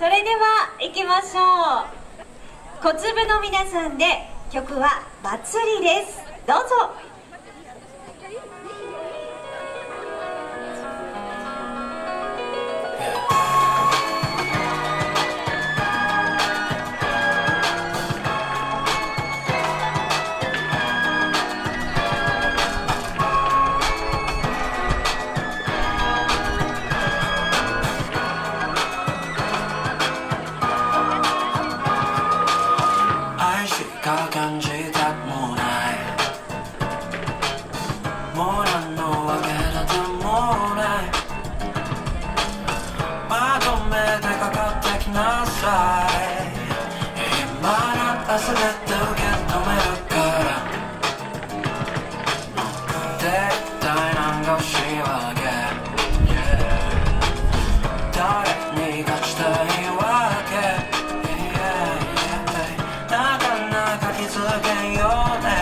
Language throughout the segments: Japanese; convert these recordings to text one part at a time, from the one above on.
れでは行きましょう。小粒の皆さんで曲は「祭り」です。どうぞ。 感じたもないもう何のわけだってもないまとめてかかってきなさい今なら全て受け止めるから絶対なんか欲しいわけ、誰に勝ちたいわけ気づけようね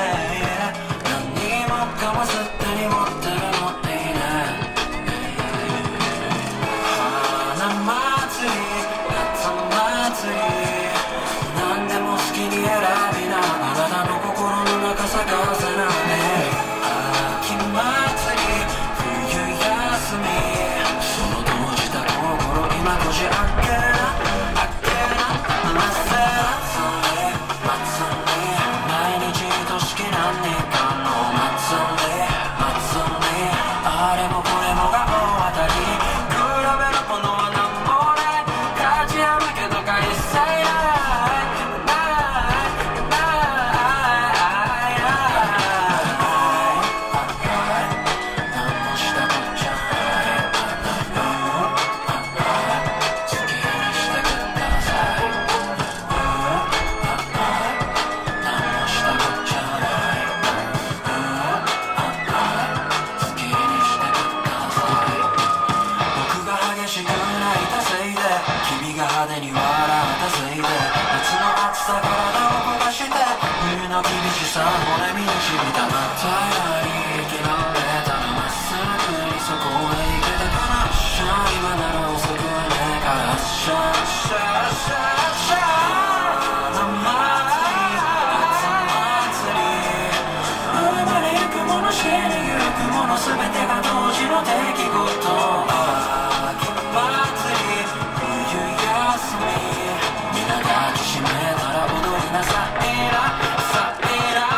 何もかもすでに持ってるのにね花祭り夏祭り何でも好きに選びなあなたの心の中咲かせない秋祭り冬休みその閉じた心今こじ開けなませあれもこれもが大当たり比べるものはなんもない勝ちあるけどか一切何もしたこっちゃない好きにしてください何もしたこっちゃない君が派手に笑ったせいで夏の暑さ体を焦がして冬の厳しさ骨身にしみたまったやり生きられたらまっすぐにそこへ行けたからっしゃ今なら遅くはねえからっしゃっしゃっしゃっしゃ夏祭り生まれゆくもの死にゆくもの全てが同時の出来事皆抱きしめたら踊りなさいなさいな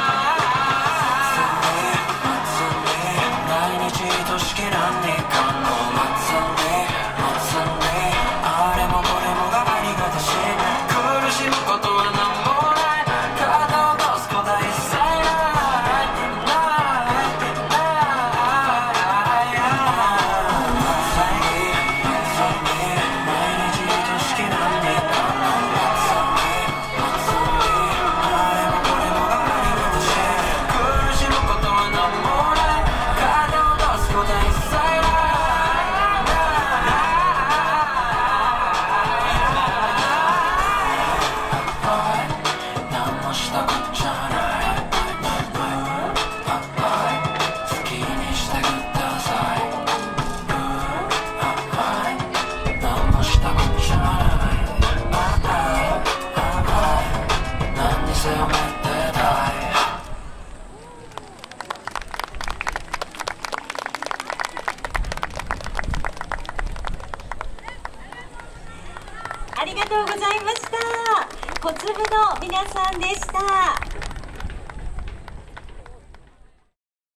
祭り毎日としき何日間の祭りあれもこれもがありがたし苦しむことは何もない肩を落とすことは一切ありがとうございました。小粒の皆さんでした。